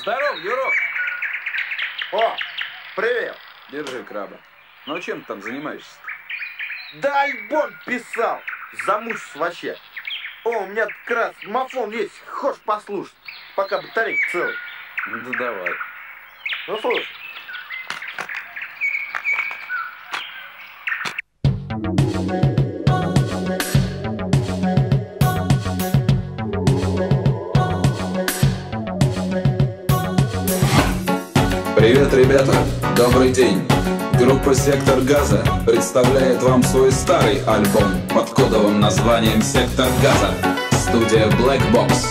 Здоров, Юрок! О, привет! Держи краба. Ну чем ты там занимаешься? Да альбом писал! Замучился вообще. О, у меня как раз мафон есть, хочешь послушать, пока батарейка целая. Ну давай. Ну слушай. Привет, ребята! Добрый день! Группа «Сектор Газа» представляет вам свой старый альбом под кодовым названием «Сектор Газа». Студия Black Box.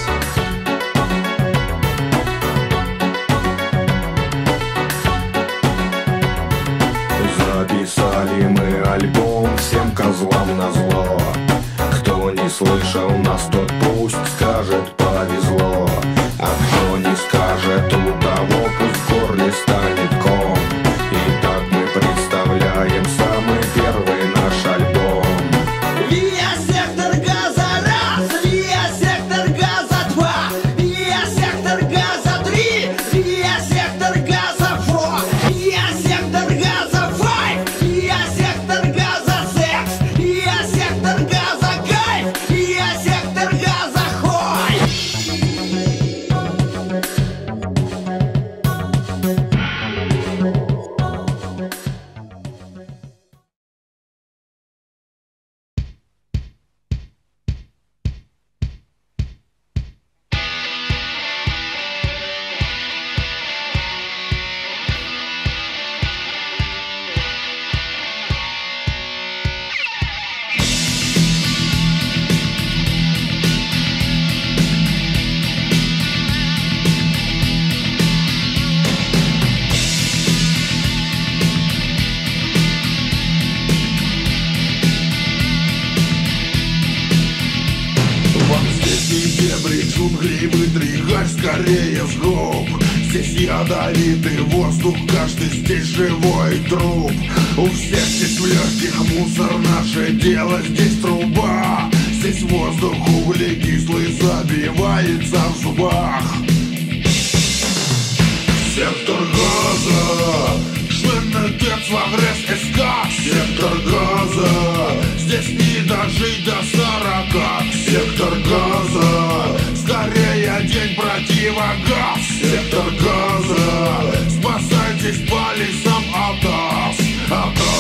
Записали мы альбом всем козлам назло. Кто не слышал нас, тот пусть скажет повезло. А кто не скажет, у того пусть в горле станет ком. Итак мы представляем самый первый наш альбом. Я сектор газа раз, я сектор газа два, я сектор газа три, я сектор газа фор, я сектор газа файв, я сектор газа секс, я сектор газа кайф, я сектор газа хой. Вам здесь не дебри джунглей, вытряхай скорее с губ. Здесь ядовитый воздух, каждый здесь живой труп. У всех здесь в легких мусор, наше дело здесь труба. Здесь воздух углекислый забивается в зубах. Сектор газа, член ТЭЦ в агресс СК. Сектор газа, здесь не дожить до 40. Сектор газа, скорее день противогаз. Сектор газа, спасайтесь по лесам от нас, от нас.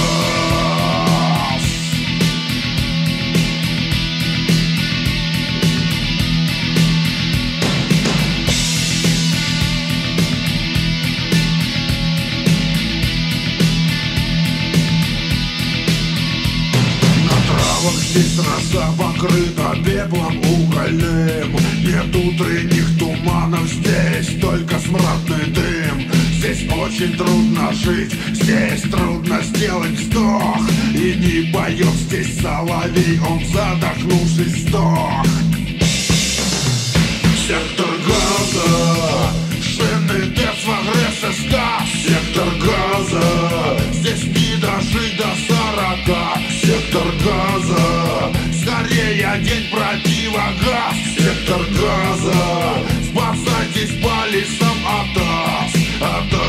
Здесь роса покрыта пеплом угольным. Нет утренних туманов, здесь только смрадный дым. Здесь очень трудно жить, здесь трудно сделать вздох. И не поет здесь соловей, он задохнувшись сдох. Сектор газа, шины ТЭЦ в агресс СК. Сектор газа, здесь не дожить до 40. Сектор газа, скорее день противогаз. Сектор газа, спасайтесь по лесам от нас, от нас.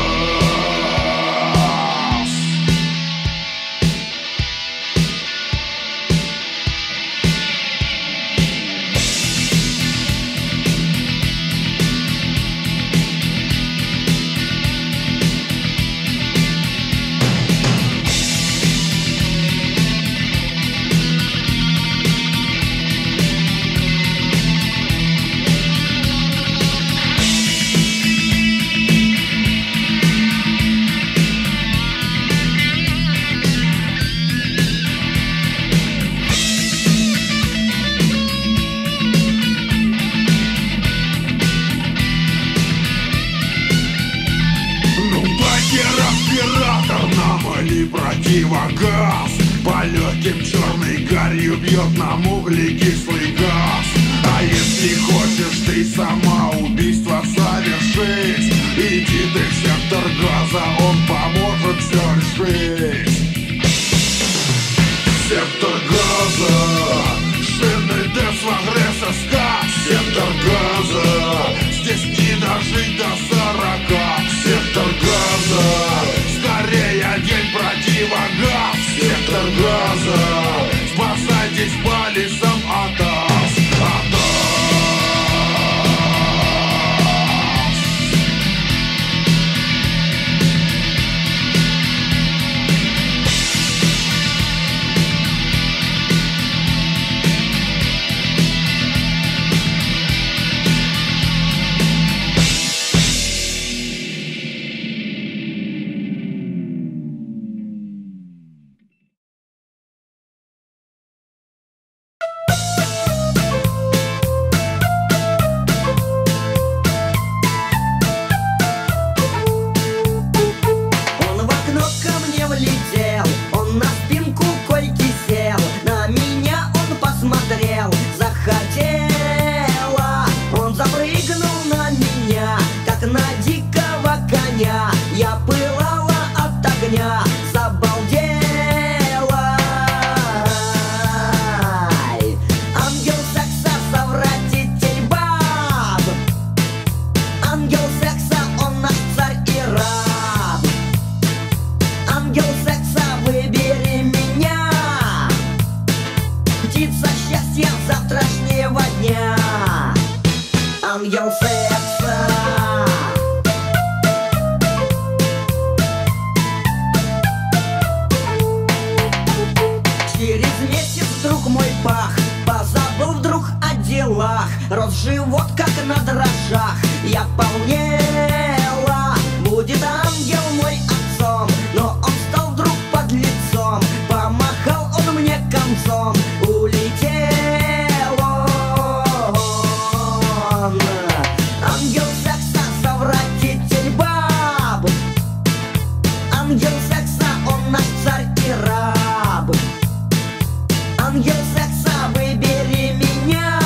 Противогаз по легким черной гарью бьет нам углекислый газ. А если хочешь ты самоубийство совершить, иди ты в сектор газа, он поможет все решить. Сектор газа, шины ТЭЦ в агресс СК. Сектор газа, здесь не даже дожить до 40. Сектор газа, скорее день противогаз. Сектор газа, спасайтесь по лесам от ас, от ас. Ангел секса. Через месяц вдруг мой пах позабыл вдруг о делах. Рос живот как на дрожжах. Я полнела. Будет ангел мой отцом, но он стал вдруг подлецом. Помахал он мне концом. Улетел он. Ангел секса, совратитель баб. Ангел секса, он наш царь и раб. Ангел секса, выбери меня.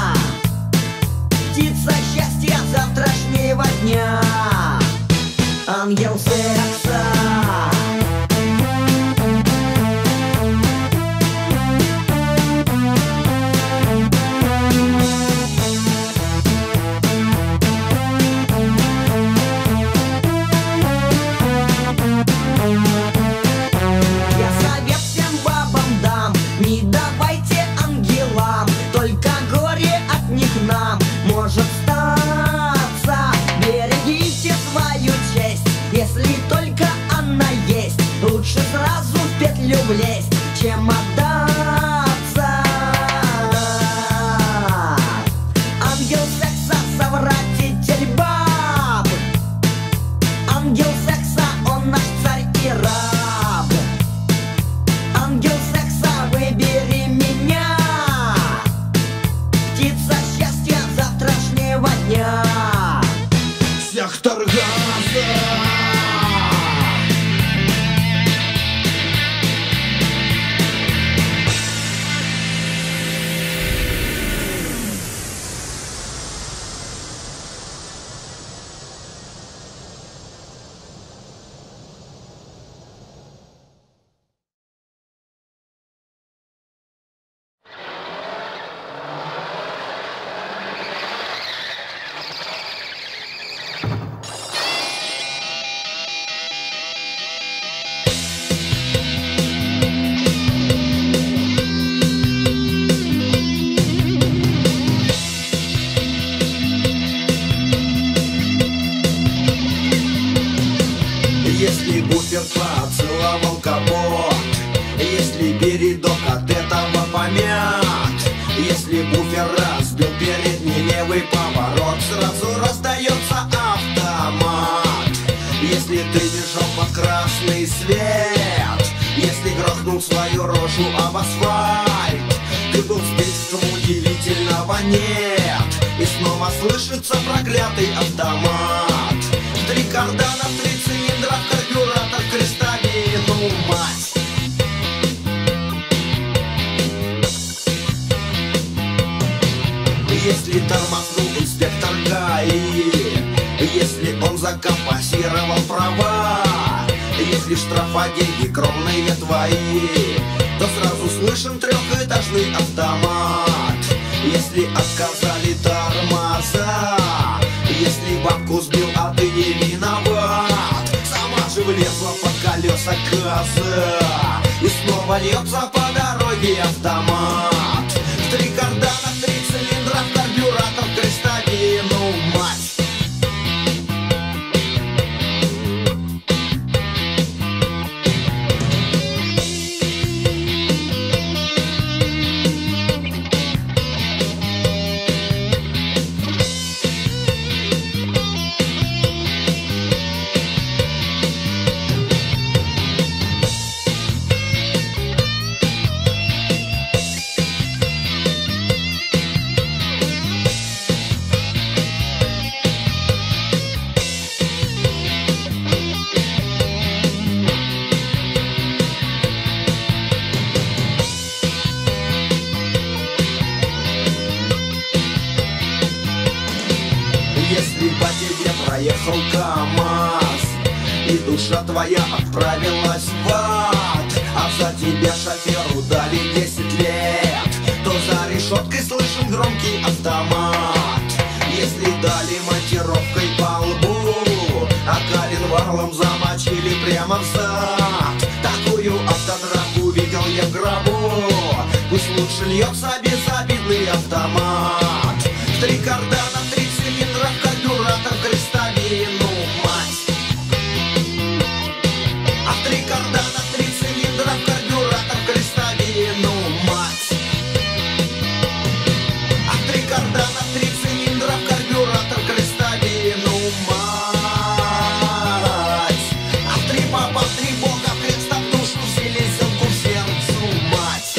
Птица счастья завтрашнего дня. Ангел секса. Я совет всем бабам дам: не давайте ангелам, только горе от них нам может статься. Берегите свою честь, если только она есть. Лучше сразу в петлю влезть, чем отдаться. Ангел секса, совратитель баб. Ангел секса, он наш царь и раб. Ангел секса, выбери меня. Птица счастья завтрашнего дня. Сектор газа. Если буфер поцеловал капот, если передок от этого помят, если буфер разбил передний левый поворот, сразу раздается автомат. Если ты бежал под красный свет, если грохнул свою рожу об асфальт, ты был сбит, удивительного нет, и снова слышится проклятый автомат. 3 кардана, 3 цилиндра, карбюратор, крестовину, мать. Если тормознул инспектор ГАИ, если он закомпенсировал права, если штрафа деньги кровные твои, то сразу слышен 3-этажный автомат. Если отказали тормоза, если бабку с колеса газа, и снова льется по дороге автомат. В 3 кардана, 3 цилиндра, карбюратор, крестовину, мать. Если по тебе проехал КамАЗ, и душа твоя отправилась в ад, а за тебя шоферу дали 10 лет, то за решеткой слышен громкий автомат. Если дали монтировкой по лбу, а коленвалом замочили прямо в зад, такую автодраку видел я в гробу. Пусть лучше льется безобидный автомат. В 3 кардана, 3 цилиндра, карбюратор, крестовину, мать. А в 3 кардана, 3 цилиндра, карбюратор, крестовину, мать. А в 3 кардана, 3 цилиндра, карбюратор, крестовину, мать. А в 3 папа, 3 бога, креста в душу, в селезенку, в сердцу, мать.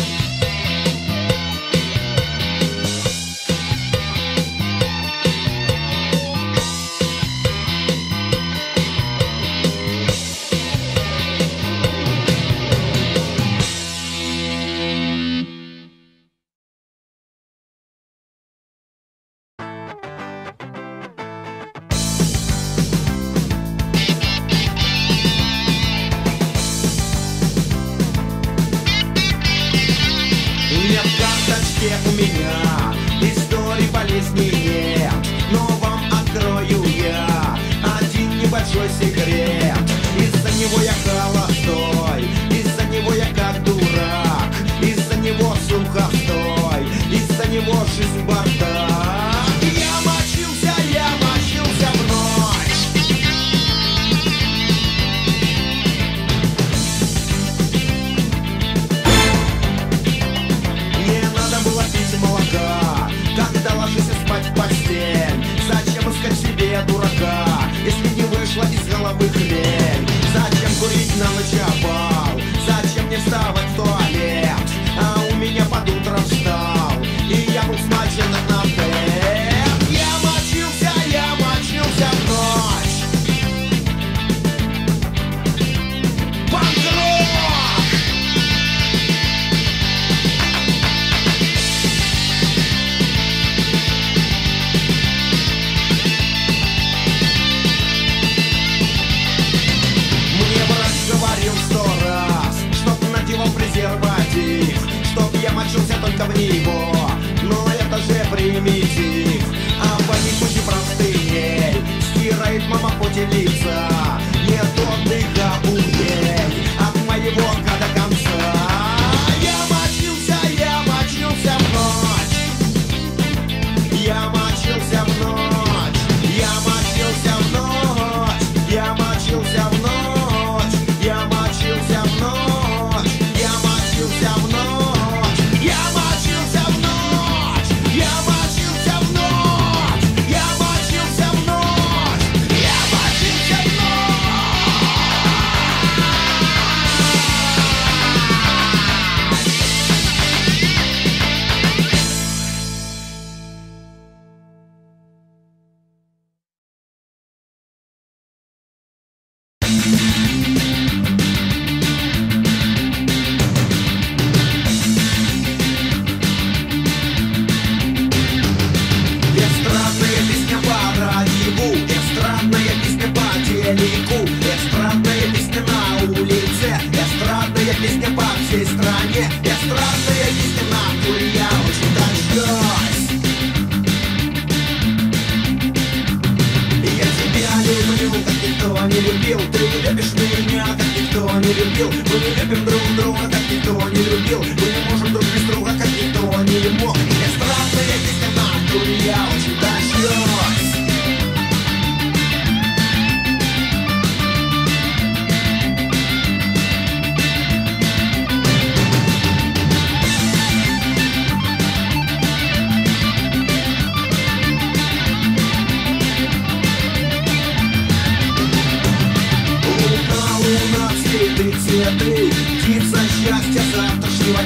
Нет карточки у меня, истории болезни нет, но вам открою я один небольшой секрет. Из-за него я холостой, из-за него я как дурак, из-за него сухостой, из-за него жизнь бардак. Я мочился в ночь. Не надо было пить молока, когда ложишься спать в постель. Зачем искать себе дурака, если не вышла из головы хмель? Зачем курить на ночь опал? Зачем мне вставать в туалет? А у меня под утром встал, и я был смачен на тет. Я мочился в ночь. Панк-рок! Мне врач говорил 100 раз, чтоб надевал презерватив, чтоб я мочился только в него, но это же примитив. А по пути простыней стирает мама потелица, нет отдыха у ней от моего года конца. Я мочился в ночь. Я мочился в ночь. Я мочился в ночь. Я мочился в ночь. Я мочился в ночь. Я мочился в ночь. Я мочился в ночь. Я мочился в ночь. Я мочился в ночь. Я мочился в ночь.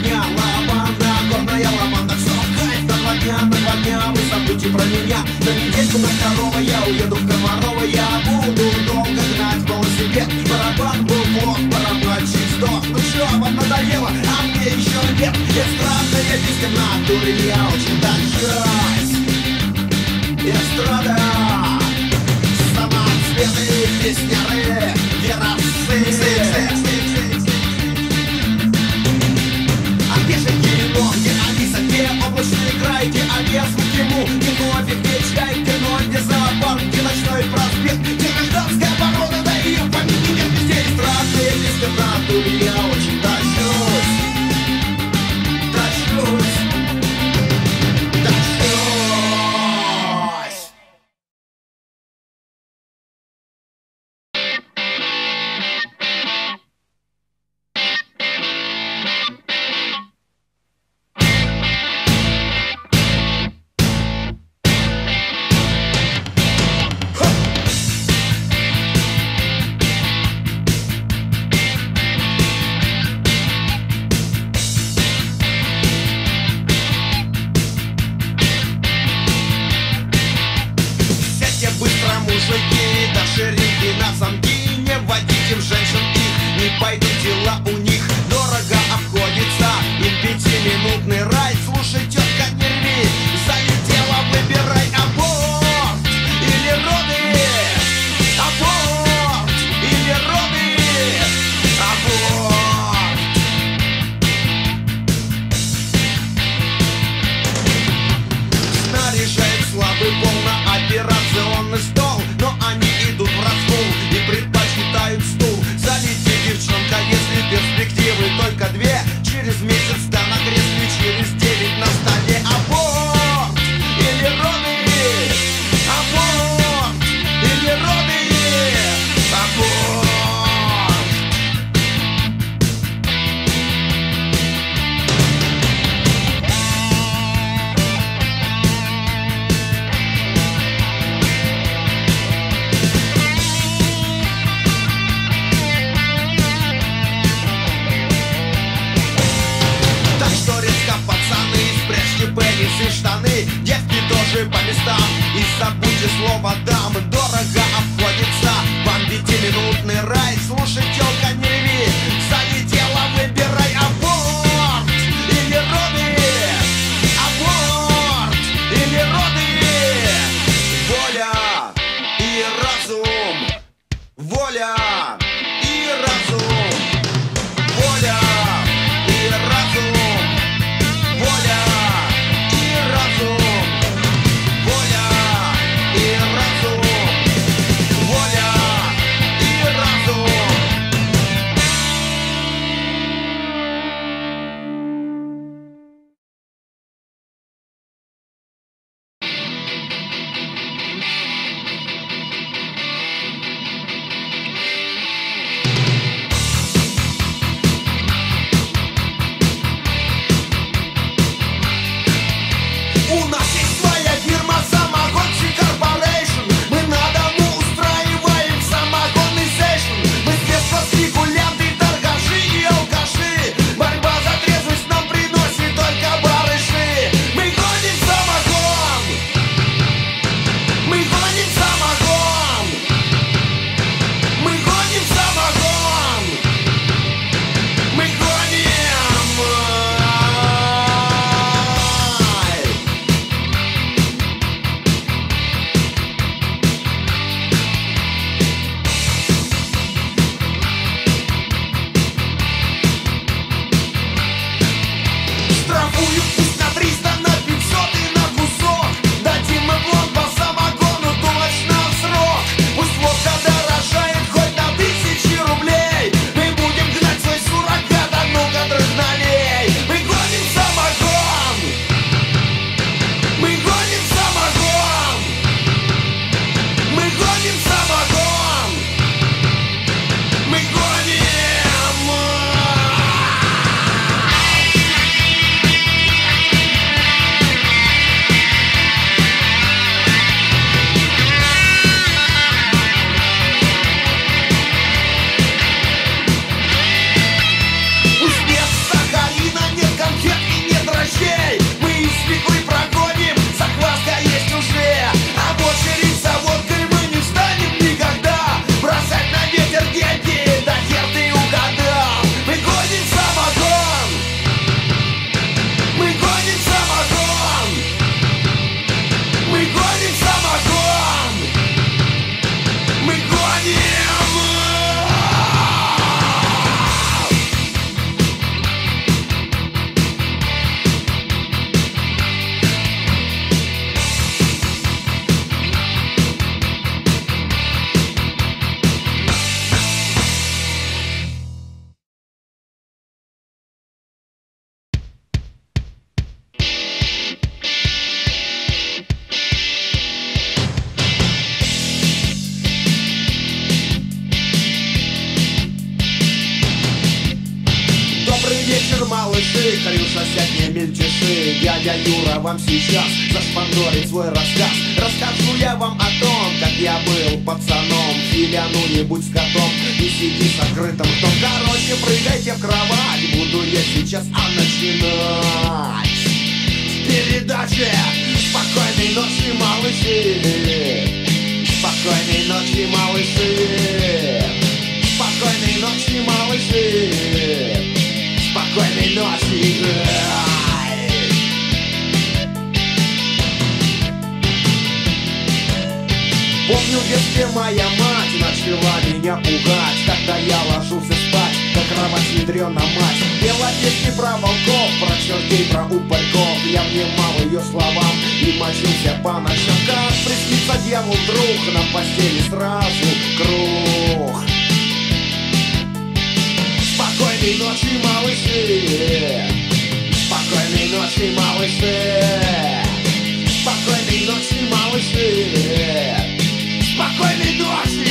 меня. Лаванда, горная лаванда, все, кайф на 2 дня, вы забудьте про меня. На недельку на 2 я уеду в Комарова, я буду долго гнать голос себе. Барабан был плох, барабанщик сдох. Ну чё, вам надоело, а мне еще нет. Эстрадная песня в натуре, я очень тащусь. Эстрада, самоцветы, песняры, верасы. А где же кино, где Алиса, где облачные край, где Алия, звуки му, где кофе, где чай, где ноль, где зоопарк, где ночной проспект, где гражданская оборона, да ее помимо нет, везде эстрадная песня в натуре, я очень тащусь. Мужики, до ширинки на замки, не вводите в женщин их, не пойдут дела у них, дорого обходится им 5-минутный рай. Слушай, тетка, не рви, залетела, выбирай аборт или роды, аборт или роды, аборт. Снаряжает слабый пол на операционный стол, но они идут в разгул и предпочитают стул. Залети, девчонка, если перспективы только 2, через месяц да на кресле, через 9 на столе. Аборт или роды, аборт или роды, аборт. Пенисы, штаны, девки тоже по местам. И забудьте слово дам, дорого обходится вам 5-минутный рай. Слушай, тёлка, не рви, залетела, выбирай аборт или роды, аборт или роды. Воля и разум, воля и разум, воля и разум, воля. Воля и разум. соседние мельтеши. Дядя Юра вам сейчас зашпандорит свой рассказ. Расскажу я вам о том, как я был пацаном. Филяну-нибудь с котом и сиди с открытым ртом. Короче, прыгайте в кровать, буду я сейчас начинать передачи. Спокойной ночи, малыши. Спокойной ночи, малыши. Спокойной ночи, малыши. Спокойной ночи. Помню, в детстве моя мать начала меня пугать, когда я ложился спать, как кровать ядрёна мать. Пела песни про волков, про чертей, про упырьков. Я внимал ее словам и мочился по ночам. Как приснится дьявол вдруг, на постели сразу круг. Спокойной ночи, малыши. Спокойной ночи, малыши. Спокойной ночи, малыши. Спокойной ночи!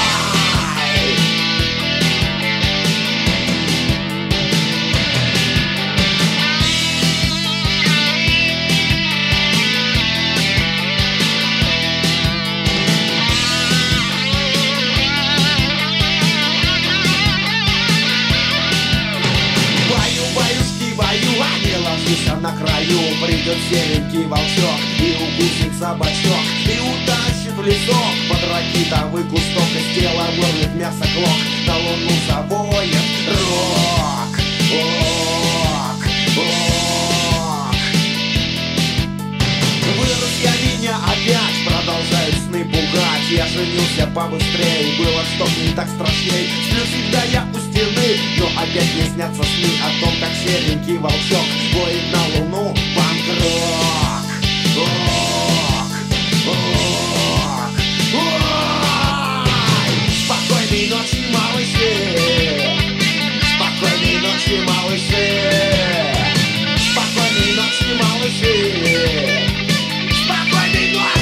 На краю придет серенький волчок и укусит собачок, и утащит в лесок под ракитовый кусток, из тела вырвет мясо клок, на луну завоет рок, ок, ок. Вырос я, меня опять продолжают сны пугать. Я женился побыстрее, было что-то не так страшней. Сплю всегда я у стены, но опять мне снятся сны о том, как серенький волчок воет на луну панк-рок. Ок, ок, ой. Спокойной ночи, малыши. Спокойной ночи, малыши. Спокойной ночи, малыши. Спокойной ночи.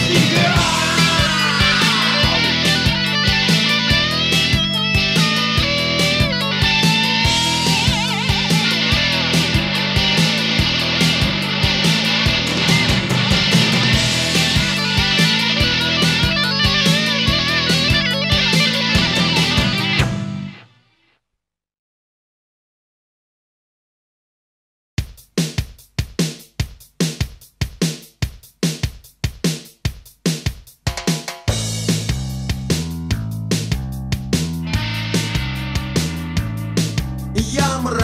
Я мразь.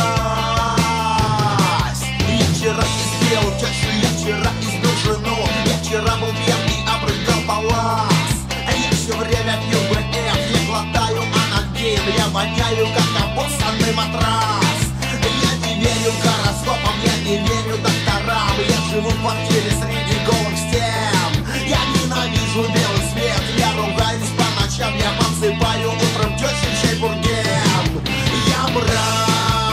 Я вчера избил тещу, я вчера избил жену. Я вчера был пьян и обрыгал палас. Я все время пью БФ, я глотаю анальгин. Я воняю, как обоссанный матрас. Я не верю гороскопам, я не верю докторам. Я живу в квартире среди голых стен. Я ненавижу белый свет, я ругаюсь по ночам. Я подсыпаю утром тещин чай бурген. Я мразь.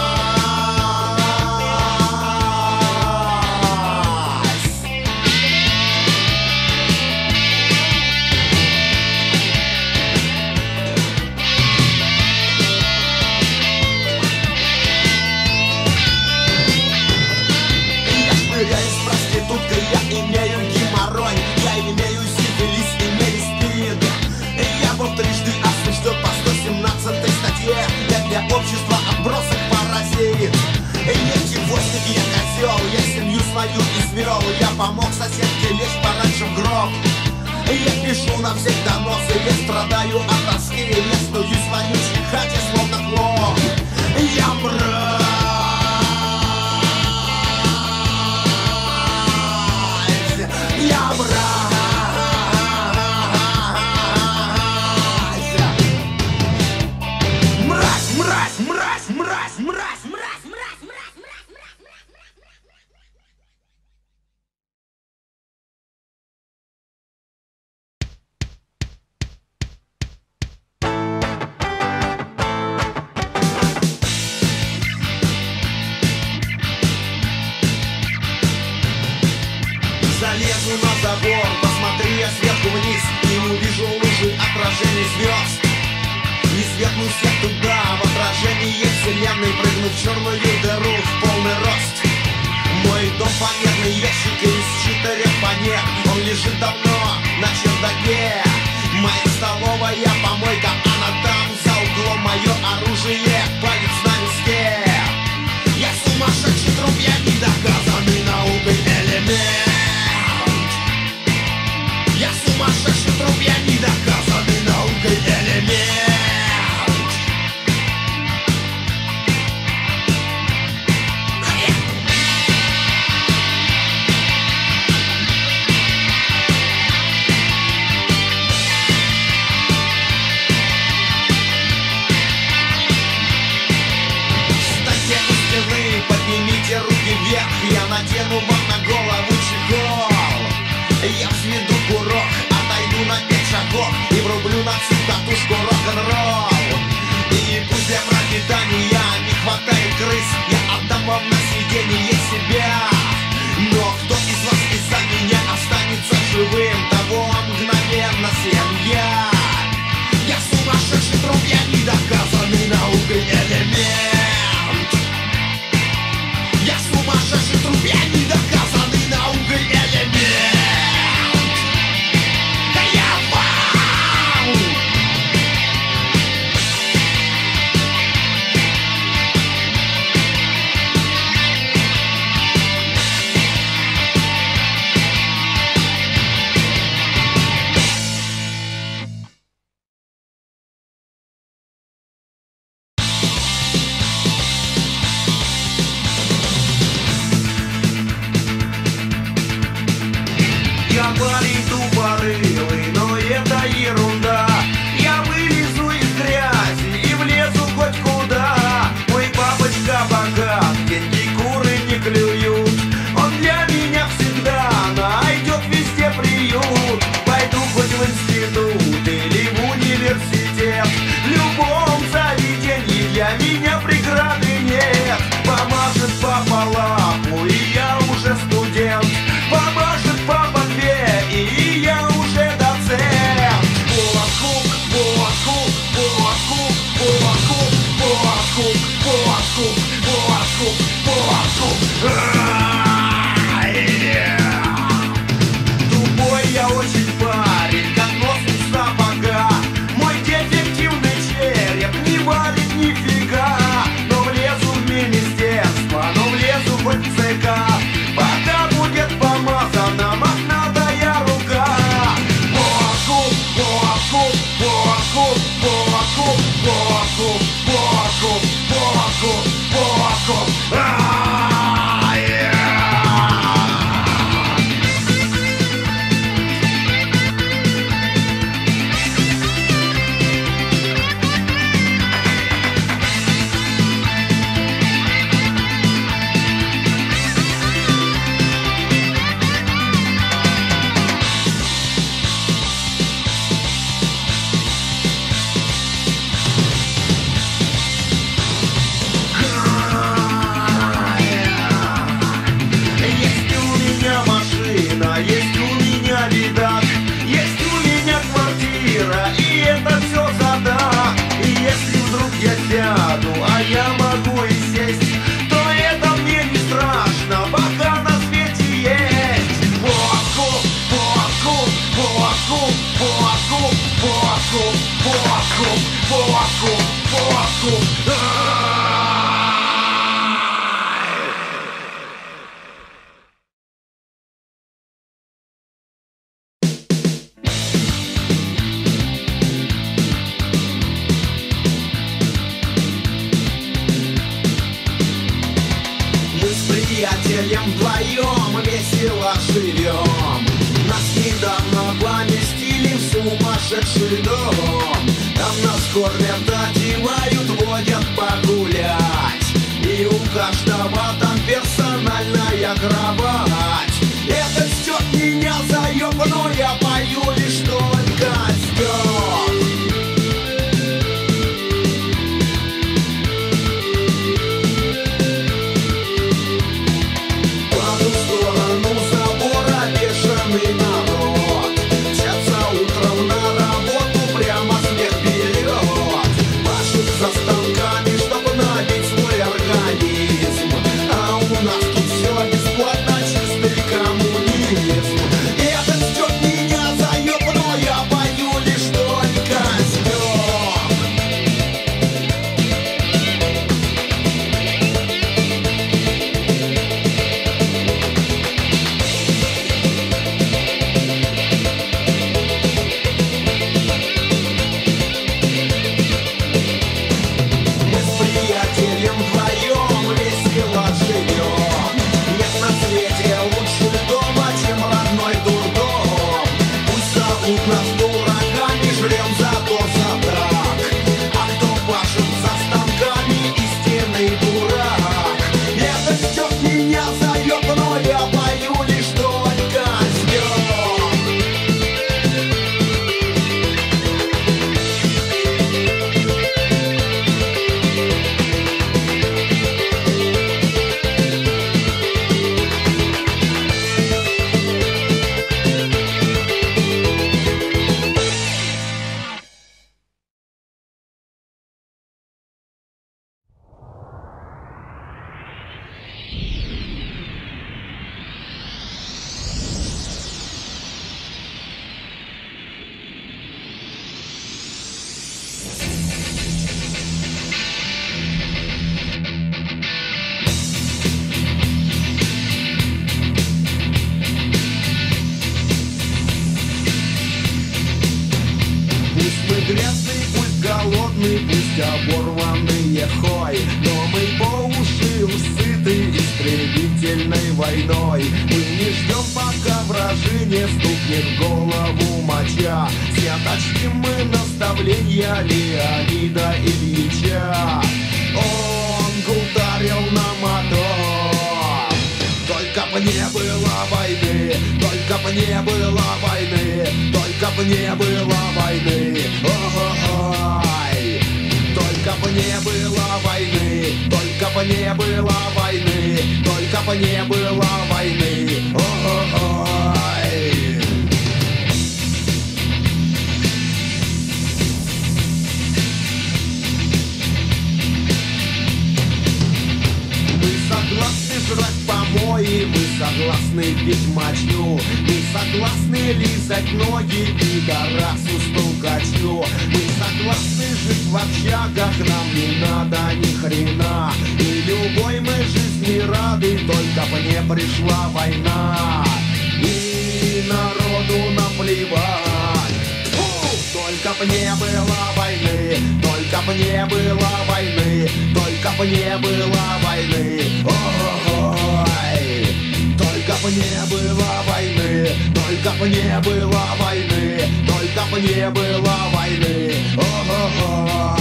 Я шпыряюсь с проституткой, я имею геморрой. Я имею сифилис, имею спид. Я был трижды осужден по 117 статье. Я для общества отбросок паразит. Я чевостик, я козел, я семью свою извел. Я помог соседке лечь пораньше в гроб. Я пишу на всех доносы, я страдаю от тоски. Я снуюсь в вонючей хате, словно клоп. Я мразь. Я мразь. Мразь, мразь, мразь, мразь, мразь, мразь, мразь, мразь, мразь. Залезу на забор, посмотрю я сверху вниз и увижу лужи отражений звезд. И свернусь я туда, в отражении вселенной, прыгну в черную дыру в полный рост. лежит давно на чердаке. Моя столовая помойка, она там за углом. Мое оружие, палец на виске. Я сумасшедший труп, я недоказанный наукой элемент. Я сумасшедший труп, я недоказанный наукой элемент. Поднимите руки вверх, я надену вам на голову чехол. Я взведу курок, отойду на 5 шагов и врублю на всю катушку рок-н-ролл. И пусть для пропитания не хватает крыс, я отдам вам на съедение себя. Но кто из вас из-за меня останется живым, того мгновенно съем я. Я сумасшедший труп, я недоказанный наукой элемент. Я сумасшедший труп, я недоказанный наукой элемент. Да я вау! Я парень тупорылый, но это ерунда. Я вылезу из грязи и влезу хоть куда. Мой папочка богат, деньги куры не клюют. Он для меня всегда найдет везде приют. Пойду хоть в институт или в университет. В любом заведении для меня преграды нет. Помажет папа лапу, и я уже студент. Помажет папа две, и я уже доцент. Буакук, буакук, буакук, буакук, буакук, буакук, буакук, буакук. Тупой я очень парень, как нос у сапога. Мой дефективный череп не валит нифига. Но влезу в министерство, но влезу хоть в ЦК. Пока будет помазана мохнатая рука. Буакук, буакук, буакук, буакук, буакук, буакук, буакук, буакук. Есть у меня машина, есть у меня видак, есть у меня квартира, и это все задак. И если вдруг я сяду, а я могу и сесть, то это мне не страшно, пока на свете есть. Буакук, буакук, буакук, буакук, буакук, буакук, буакук, буакук. Мы с приятелем вдвоем весело живем. Нас недавно поместили в сумасшедший дом. Там нас кормят, одевают, водят погулять. И у каждого там персональная кровать. Это стёт меня заёб, но я пою лишь только стёт. По ту сторону забора бешеный народ. Мчатся утром на работу, прямо смех берет. Пашут за станками, чтоб набить свой организм. А меня зовет, но я пою лишь только с ним. Грязный, пусть голодный, пусть оборванные хой, но мы по уши уж сыты истребительной войной. Мы не ждем, пока вражине стукнет в голову моча. Святочтим мы наставления Леонида Ильича. Он ударил на мотор. Только б не было войны, только б не было войны, только б не было войны. Ой, только б не было войны, только б не было войны, только б не было войны. Ой. Согласны жрать помои, мы согласны пить мочу, мы согласны лизать ноги пидорасу стукачу. Мы согласны жить в общагах, нам не надо ни хрена, и любой мы жизни рады, только бы не пришла война, и народу наплевать. Только б не было войны, только б не было войны, только б не было войны. Ой, только б не было войны, только б не было войны, только б не было войны. Ой.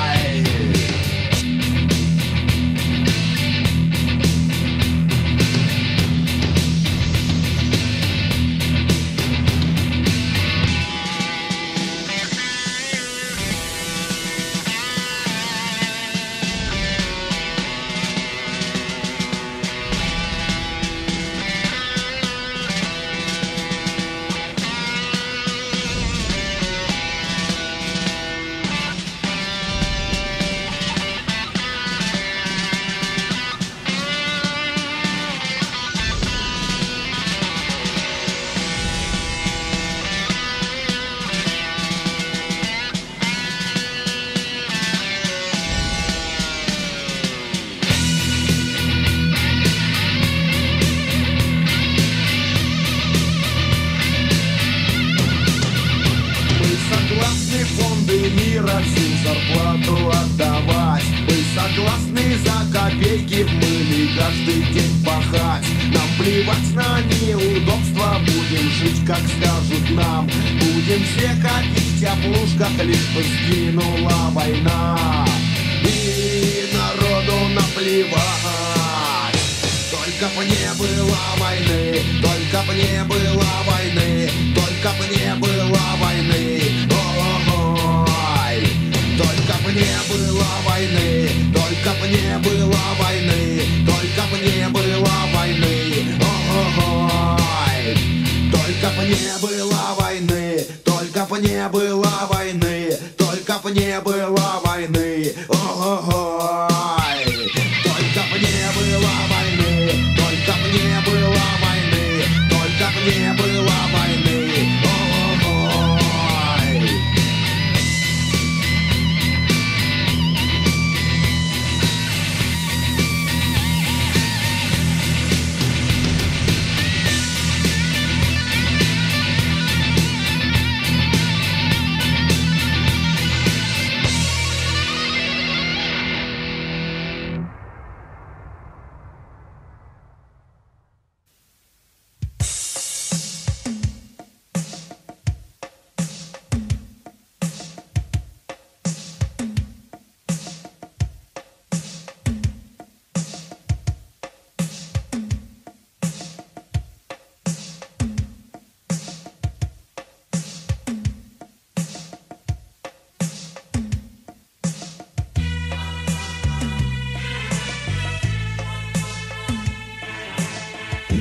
Всю зарплату отдавать. Мы согласны за копейки в мыле каждый день пахать. Нам плевать на неудобства, будем жить как скажут нам. Будем все копить в теплушках, лишь бы сгинула война, и народу наплевать. Только б не было войны, только б не было войны, только б не было войны. Только б не было войны, только б не было войны, только б не было войны. Ой, только б не было войны, только б не было войны, только б не было войны. Ой, только б не было войны, только б не было войны, только б не было войны.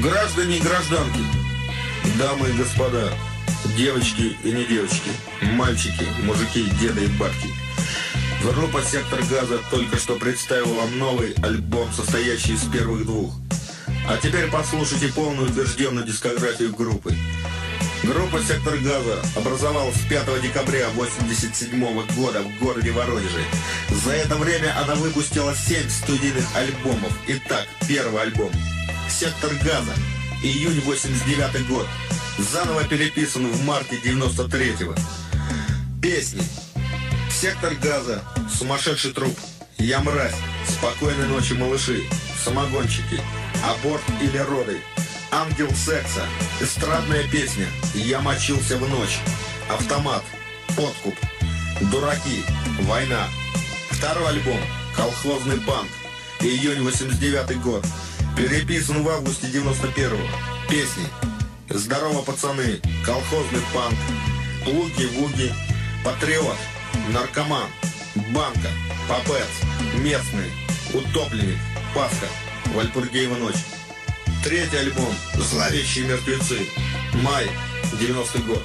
Граждане и гражданки, дамы и господа, девочки и не девочки, мальчики, мужики, деды и бабки. Группа «Сектор Газа» только что представила вам новый альбом, состоящий из первых двух. А теперь послушайте полную утвержденную дискографию группы. Группа «Сектор Газа» образовалась 5 декабря 1987 года в городе Воронеже. За это время она выпустила 7 студийных альбомов. Итак, первый альбом «Сектор Газа», июнь 1989 год, заново переписан в марте 1993-го. Песни: «Сектор Газа», «Сумасшедший труп», «Я мразь», «Спокойной ночи, малыши», «Самогонщики», «Аборт или роды», «Ангел секса», эстрадная песня «Я мочился в ночь», «Автомат», «Подкуп», «Дураки», «Война». Второй альбом «Колхозный панк», июнь 89 год, переписан в августе 91-го. Песни: «Здорово, пацаны», «Колхозный панк», «Плуги-вуги», «Патриот», «Наркоман», «Банка», «Попец», «Местный», «Утопленник», «Пасха», «Вальпургиева ночь». Третий альбом «Зловещие мертвецы», май 90-й год.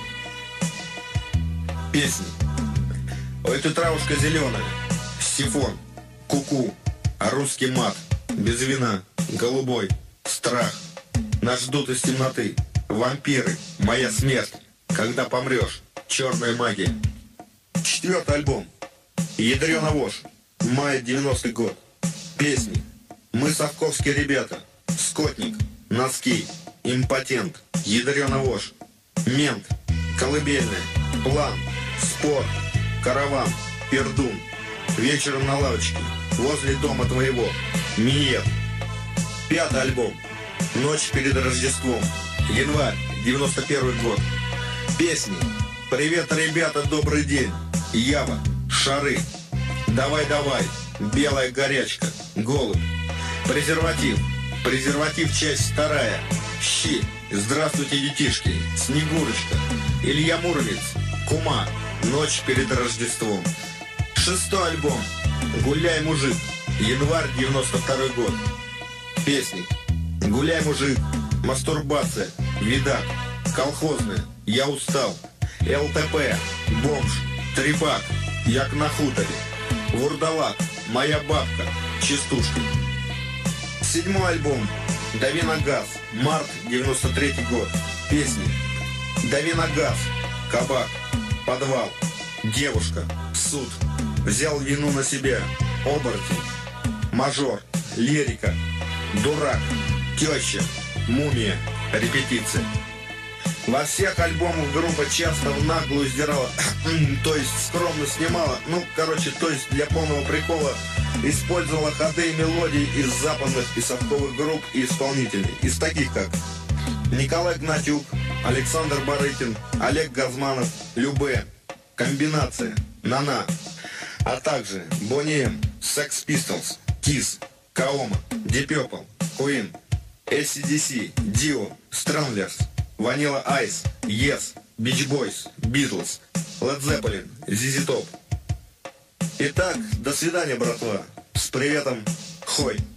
Песни: «Ой, ты травушка зеленая», «Сифон», «Ку-ку», «А русский мат», «Без вина», «Голубой», «Страх», «Нас ждут из темноты», «Вампиры», «Моя смерть», «Когда помрешь», «Черная магия». Четвертый альбом «Ядрёна вошь», май 90-й год. Песни: «Мы совковские ребята», «Скотник», «Носки», «Импотент», «Ядрёна вошь», «Мент», «Колыбельная», «План», «Спорт», «Караван», «Пердун», «Вечером на лавочке», «Возле дома твоего», «Миньет». Пятый альбом «Ночь перед Рождеством», январь 91 год. Песни: «Привет, ребята, добрый день», «Ява», «Шары», «Давай-давай», «Белая горячка», «Голубь», «Презерватив», «Презерватив», часть 2, «Щи», «Здравствуйте, детишки», «Снегурочка», Илья Муромец, «Кума», «Ночь перед Рождеством». Шестой альбом «Гуляй, мужик», январь 92 год. Песни: «Гуляй, мужик», «Мастурбация», «Видак», «Колхозная», «Я устал», ЛТП, «Бомж», «Трепак», «Як на хуторе», «Вурдалак», «Моя бабка», «Частушки». Седьмой альбом «Дави на газ», март 93 год. Песни: «Дави на газ», «Кабак», «Подвал», «Девушка», «Суд», «Взял вину на себя», «Оборотень», «Мажор», «Лирика», «Дурак», «Теща», «Мумия», «Репетиция». Во всех альбомах группа часто в наглую сдирала, то есть скромно снимала, то есть для полного прикола использовала ходы и мелодии из западных и совковых групп и исполнителей, из таких как Николай Гнатюк, Александр Барыкин, Олег Газманов, Любэ, Комбинация, Нана, а также Boney M, Sex Pistols, Kiss, Kaoma, Deep Purple, Queen, AC/DC, Dio, Stranglers, Vanilla Ice, Yes, Beach Boys, Beatles, Led Zeppelin, ZZ Top. Итак, до свидания, братва. С приветом, Хой.